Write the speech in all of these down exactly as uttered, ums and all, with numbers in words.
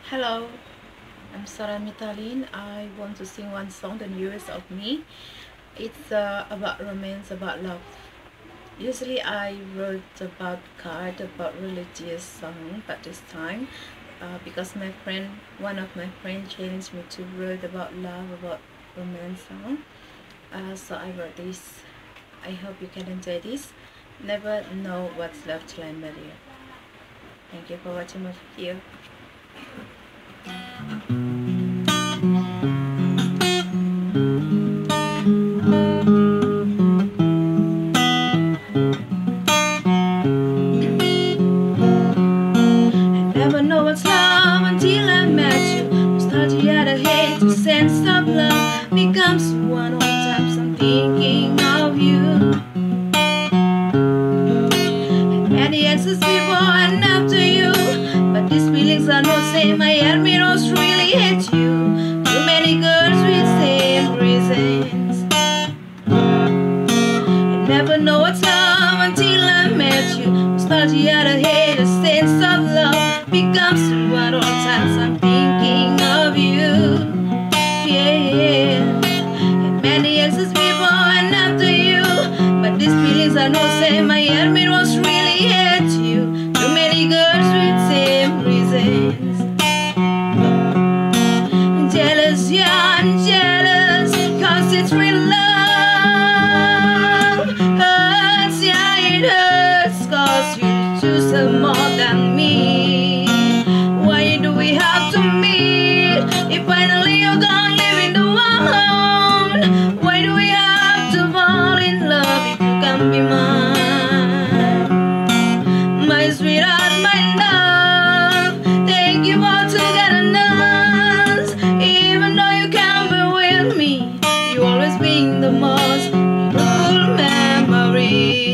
Hello, I'm Sara Mytha Lien. I want to sing one song, The Newest of Me. It's uh, about romance, about love. Usually I wrote about card, about religious song, but this time, uh, because my friend, one of my friends challenged me to write about love, about romance song. Uh, so I wrote this. I hope you can enjoy this. Never know what's love till I met you. Thank you for watching my video. Never know what's love until I met you. Started at a hate, the sense of love becomes one. All times I'm thinking of you. Had many exes before and after you, but these feelings are not same. I admit I was really hate you. Too many girls with same reasons. I never know what's love until I met you. Started at a hate, a sense of love becomes one. All times I'm thinking of you. Yeah, yeah. Had many exes before and after you, but these feelings are no same. I admit was really hate you. Too many girls with same reasons. Jealous, yeah, I'm jealous, cause it's real love. Hurts, yeah, it hurts, cause you choose her more than me. Why do we have to meet if finally you're gone, leaving the world? Why do we have to fall in love if you can be mine? My sweetheart, my love, thank you for togetherness. Even though you can't be with me, you always been the most beautiful memory.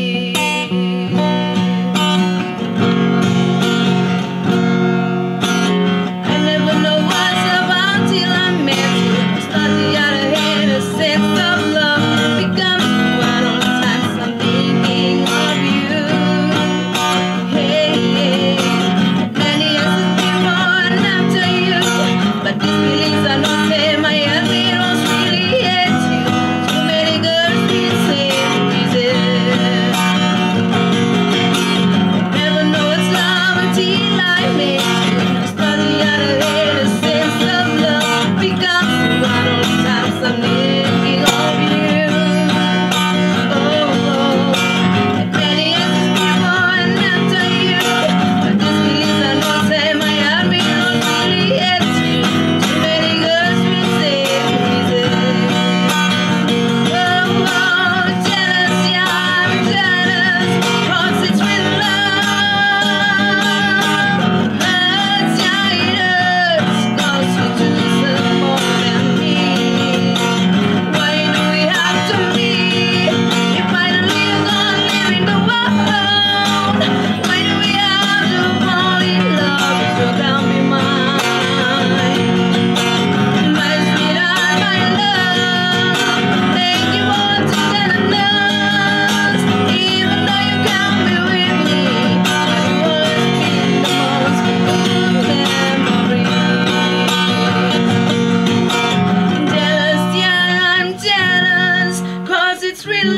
It's real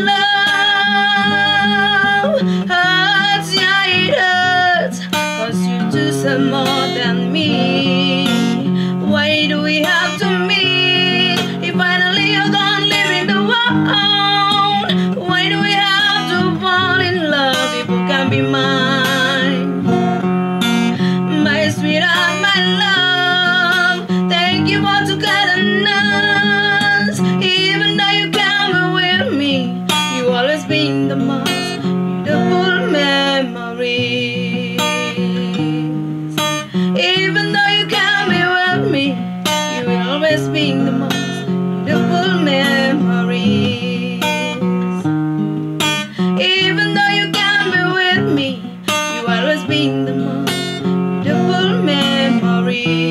love. Hurts, yeah, it hurts, cause you deserve more than me. Why do we have to meet if finally you're gone, leaving the world? Why do we have to fall in love if you can be mine? My sweetheart, my love, thank you for togetherness. Even though you can't be with me, you always been the most beautiful memories. Even though you can't be with me, you will always been the most beautiful memories. Even though you can't be with me, you always been the most beautiful memories.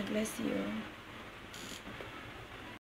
God bless you.